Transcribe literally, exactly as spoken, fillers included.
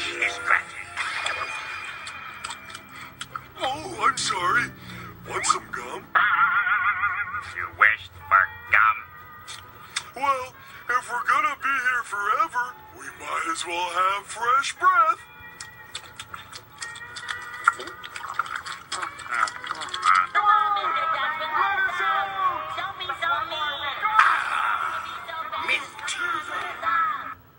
wish is granted. Oh, I'm sorry. Want some gum? You wished for gum? Well, if we're gonna be here forever, we might as well have fresh breath. Uh,